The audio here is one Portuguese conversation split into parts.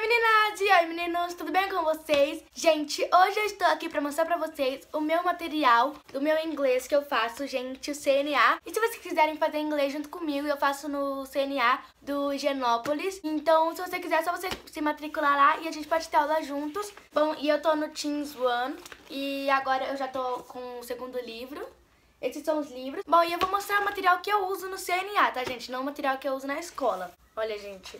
meninas! E aí meninos, tudo bem com vocês? Gente, hoje eu estou aqui pra mostrar pra vocês o meu material do meu inglês que eu faço, gente, o CNA. E se vocês quiserem fazer inglês junto comigo, eu faço no CNA do Higienópolis. Então, se você quiser, é só você se matricular lá e a gente pode ter aula juntos. Bom, e eu tô no Teens One e agora eu já tô com o segundo livro. Esses são os livros. Bom, e eu vou mostrar o material que eu uso no CNA, tá, gente? Não o material que eu uso na escola. Olha, gente.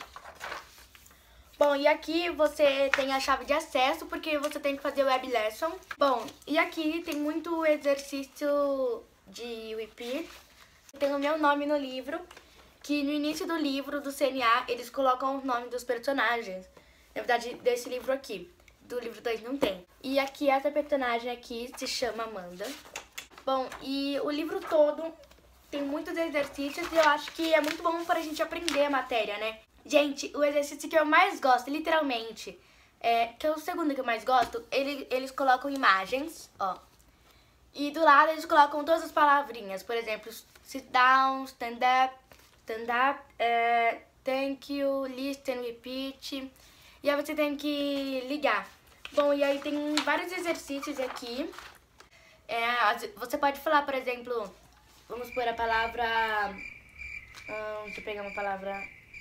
Bom, e aqui você tem a chave de acesso, porque você tem que fazer o web lesson. Bom, e aqui tem muito exercício de repeat. Tem o meu nome no livro, que no início do livro do CNA, eles colocam o nome dos personagens. Na verdade, desse livro aqui. Do livro 2 não tem. E aqui, essa personagem aqui se chama Amanda. Bom, e o livro todo tem muitos exercícios e eu acho que é muito bom pra gente aprender a matéria, né? Gente, o exercício que eu mais gosto, literalmente, que é o segundo que eu mais gosto, eles colocam imagens, ó. E do lado eles colocam todas as palavrinhas, por exemplo, sit down, stand up, thank you, listen, repeat. E aí você tem que ligar. Bom, e aí tem vários exercícios aqui. Você pode falar, por exemplo, vamos pôr a palavra... deixa eu pegar uma palavra...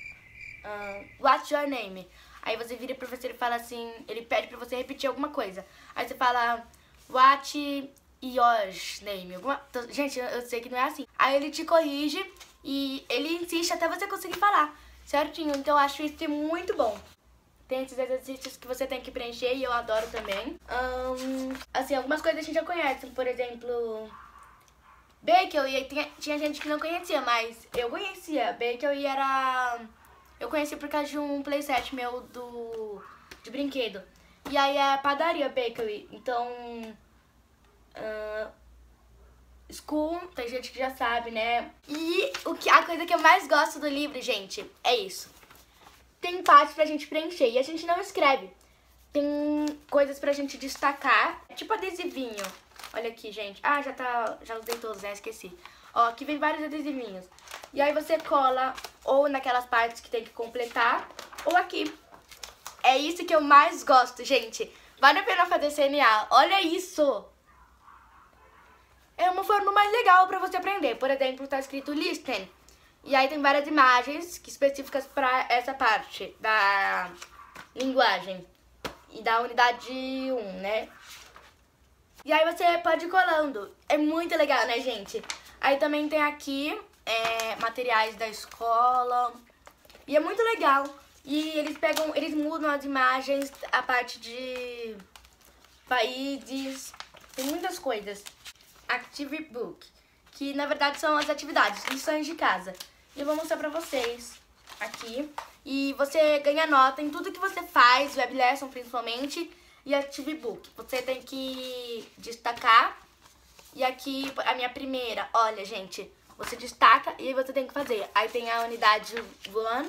what's your name? Aí você vira pro professor e fala assim, ele pede pra você repetir alguma coisa. Aí você fala, what your name? Gente, eu sei que não é assim. Aí ele te corrige e ele insiste até você conseguir falar certinho. Então eu acho isso muito bom. Tem esses exercícios que você tem que preencher e eu adoro também. Assim, algumas coisas a gente já conhece. Por exemplo, Baker, e tinha gente que não conhecia, mas eu conhecia. Baker e era... Eu conheci por causa de um playset meu de brinquedo. E aí é padaria bakery. Então, school, tem gente que já sabe, né? E a coisa que eu mais gosto do livro, gente, é isso. Tem partes pra gente preencher e a gente não escreve. Tem coisas pra gente destacar, tipo adesivinho. Olha aqui, gente. Já usei todos, né? Esqueci. Ó, aqui vem vários adesivinhos. E aí você cola ou naquelas partes que tem que completar, ou aqui. É isso que eu mais gosto, gente. Vale a pena fazer CNA. Olha isso! É uma forma mais legal pra você aprender. Por exemplo, tá escrito listen. E aí tem várias imagens específicas pra essa parte da linguagem. E da unidade 1, né? E aí você pode ir colando. É muito legal, né, gente? Aí também tem aqui materiais da escola. E é muito legal. E eles mudam as imagens, a parte de países. Tem muitas coisas. Active Book, que na verdade são as atividades, lições de casa. E eu vou mostrar pra vocês aqui. E você ganha nota em tudo que você faz, web lesson principalmente, e Active Book. Você tem que destacar. E aqui, a minha primeira, olha, gente, você destaca e aí você tem que fazer. Aí tem a unidade 1.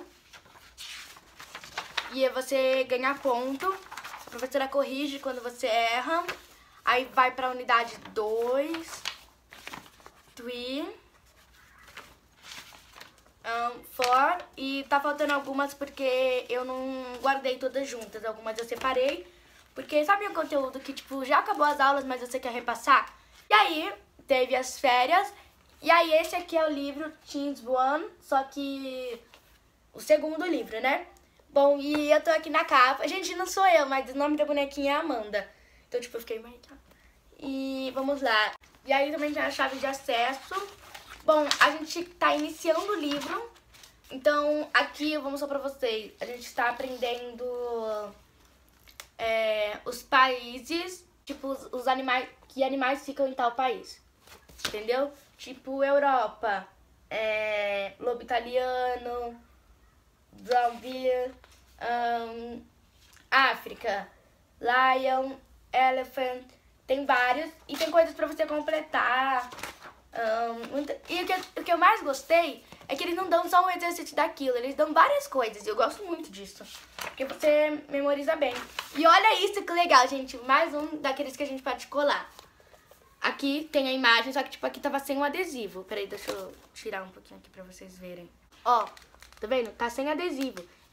E aí você ganha ponto. A professora corrige quando você erra. Aí vai pra unidade 2, 3, 4. E tá faltando algumas porque eu não guardei todas juntas. Algumas eu separei. Porque sabe o conteúdo que, tipo, já acabou as aulas, mas você quer repassar? E aí, teve as férias, e aí esse aqui é o livro Teens One, só que o segundo livro, né? Bom, e eu tô aqui na capa, gente, não sou eu, mas o nome da bonequinha é Amanda. Então, tipo, eu fiquei marcada. E vamos lá. E aí também tem a chave de acesso. Bom, a gente tá iniciando o livro, então aqui eu vou mostrar pra vocês. A gente tá aprendendo os países, tipo, os animais, que animais ficam em tal país, entendeu? Tipo, Europa, lobo italiano, brown bear, África, lion, elephant, tem vários, e tem coisas pra você completar. E o que eu mais gostei é que eles não dão só um exercício daquilo, eles dão várias coisas, e eu gosto muito disso, porque você memoriza bem. E olha isso que legal, gente, mais um daqueles que a gente pode colar. Aqui tem a imagem, só que tipo aqui tava sem um adesivo. Peraí, deixa eu tirar um pouquinho aqui pra vocês verem. Ó, tá vendo? Tá sem adesivo.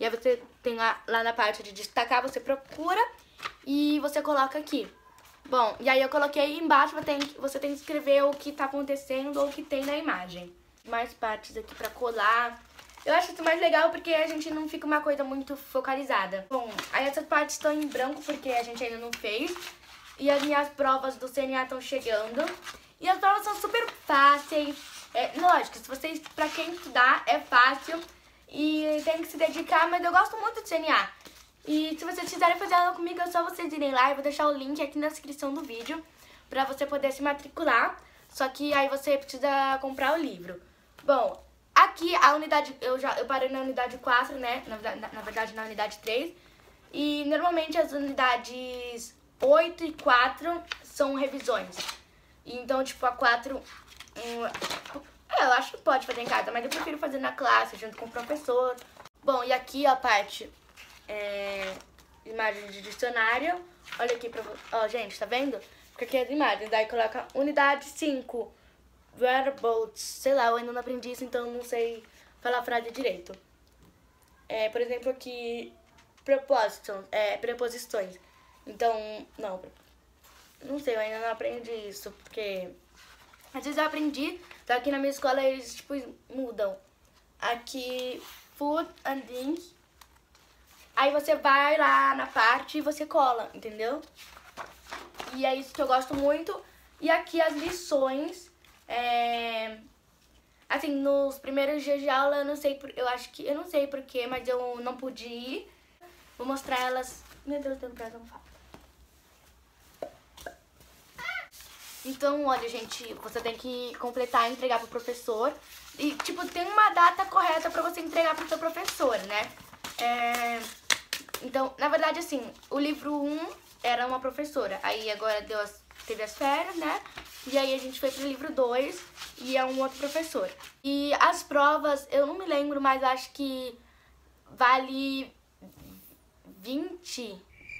E aí você tem lá na parte de destacar, você procura e você coloca aqui. Bom, e aí eu coloquei embaixo, você tem que escrever o que tá acontecendo ou o que tem na imagem. Mais partes aqui pra colar. Eu acho isso mais legal porque a gente não fica uma coisa muito focalizada. Bom, aí essas partes estão em branco porque a gente ainda não fez. E as minhas provas do CNA estão chegando. E as provas são super fáceis. Lógico, se vocês, pra quem estudar, é fácil. E tem que se dedicar, mas eu gosto muito de CNA. E se vocês quiserem fazer aula comigo, é só vocês irem lá. Eu vou deixar o link aqui na descrição do vídeo pra você poder se matricular. Só que aí você precisa comprar o livro. Bom, aqui a unidade, eu parei na unidade 4, né? Na verdade, na unidade 3. E normalmente as unidades 8 e 4 são revisões. Então, tipo, a 4... eu acho que pode fazer em casa, mas eu prefiro fazer na classe, junto com o professor. Bom, e aqui a parte... imagem de dicionário. Olha aqui pra você. Ó, gente, tá vendo? Porque aqui é as imagens. Daí coloca unidade 5. Verbs. Sei lá, eu ainda não aprendi isso, então não sei falar a frase direito. Por exemplo, aqui... preposições. Então, não sei, eu ainda não aprendi isso, porque... Às vezes eu aprendi, só que na minha escola eles, tipo, mudam. Aqui, food and drink. Aí você vai lá na parte e você cola, entendeu? E é isso que eu gosto muito. E aqui as lições, assim, nos primeiros dias de aula eu não sei, eu não sei porquê, mas eu não pude ir. Vou mostrar elas. Meu Deus, deu pra não falar. Então, olha, gente, você tem que completar e entregar pro professor. E, tipo, tem uma data correta pra você entregar pro seu professor, né? Então, na verdade, assim, o livro 1 era uma professora. Aí agora teve as férias, né? E aí a gente foi pro livro 2 e é um outro professor. E as provas, eu não me lembro, mas acho que vale 20.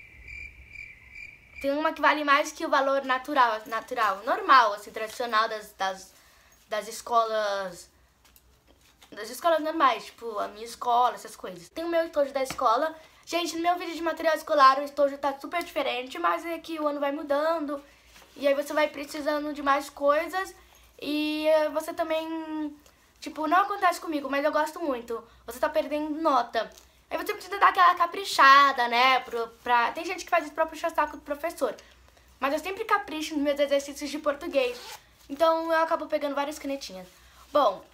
Tem uma que vale mais que o valor normal, assim, tradicional das escolas. Das escolas normais, tipo, a minha escola, essas coisas. Tem o meu estojo da escola. Gente, no meu vídeo de material escolar o estojo tá super diferente, mas é que o ano vai mudando. E aí você vai precisando de mais coisas. E você também, tipo, não acontece comigo, mas eu gosto muito. Você tá perdendo nota. Aí você precisa dar aquela caprichada, né? Tem gente que faz isso pra puxar saco do professor. Mas eu sempre capricho nos meus exercícios de português. Então eu acabo pegando várias canetinhas. Bom,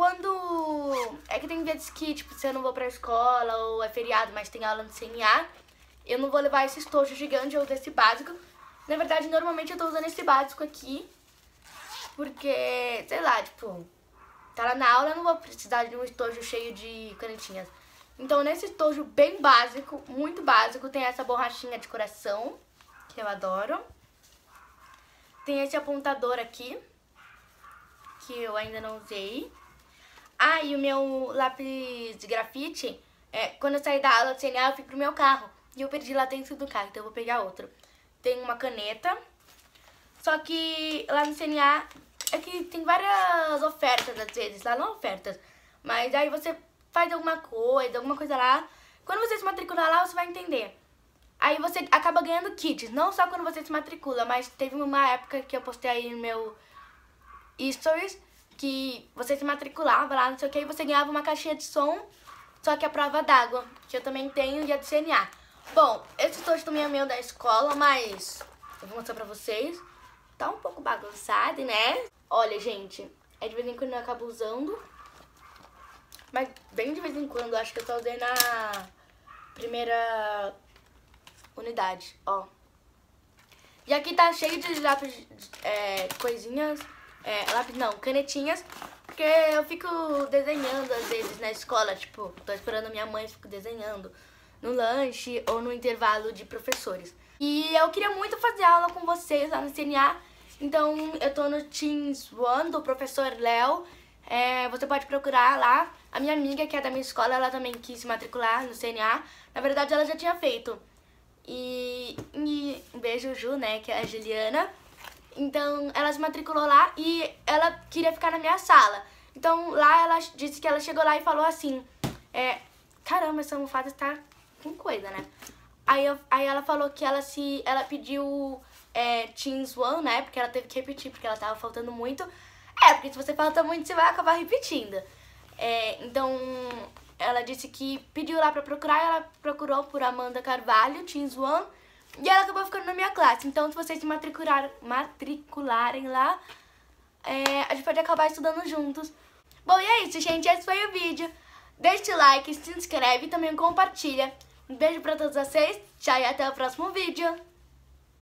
é que tem vezes que, tipo, se eu não vou pra escola ou é feriado, mas tem aula no CNA, eu não vou levar esse estojo gigante, eu uso esse básico. Na verdade, normalmente eu tô usando esse básico aqui, porque, sei lá, tipo, tá lá na aula, eu não vou precisar de um estojo cheio de canetinhas. Então, nesse estojo bem básico, muito básico, tem essa borrachinha de coração, que eu adoro. Tem esse apontador aqui, que eu ainda não usei. Ah, e o meu lápis de grafite, quando eu saí da aula do CNA, eu fui pro meu carro. E eu perdi lá dentro do carro, então eu vou pegar outro. Tem uma caneta. Só que lá no CNA, é que tem várias ofertas às vezes. Lá não ofertas, mas aí você faz alguma coisa lá. Quando você se matricular lá, você vai entender. Aí você acaba ganhando kits, não só quando você se matricula, mas teve uma época que eu postei aí no meu stories, que você se matriculava lá, não sei o que, e você ganhava uma caixinha de som, só que a prova d'água, que eu também tenho, e a do CNA. Bom, esse estojo também é meu da escola, mas eu vou mostrar pra vocês. Tá um pouco bagunçado, né? Olha, gente, de vez em quando eu acabo usando, mas bem de vez em quando, acho que eu só usei na primeira unidade, ó. E aqui tá cheio de lápis, coisinhas, canetinhas, porque eu fico desenhando às vezes na escola, tipo, tô esperando a minha mãe, fico desenhando no lanche ou no intervalo de professores. E eu queria muito fazer aula com vocês lá no CNA, então eu tô no Teams One do professor Léo. Você pode procurar lá. A minha amiga, que é da minha escola, ela também quis se matricular no CNA. Na verdade, ela já tinha feito. E um beijo, Ju, né, que é a Juliana. Então, ela se matriculou lá e ela queria ficar na minha sala. Então, lá ela disse que ela chegou lá e falou assim, caramba, essa almofada está com coisa, né? Aí ela falou que ela pediu Teens One, né? Porque ela teve que repetir, porque ela tava faltando muito. Porque se você falta muito, você vai acabar repetindo. Então, ela disse que pediu lá pra procurar, ela procurou por Amanda Carvalho, Teens One, e ela acabou ficando na minha classe. Então, se vocês se matricularem lá, a gente pode acabar estudando juntos. Bom, e é isso, gente. Esse foi o vídeo. Deixe o like, se inscreve e também compartilha. Um beijo pra todos vocês. Tchau e até o próximo vídeo.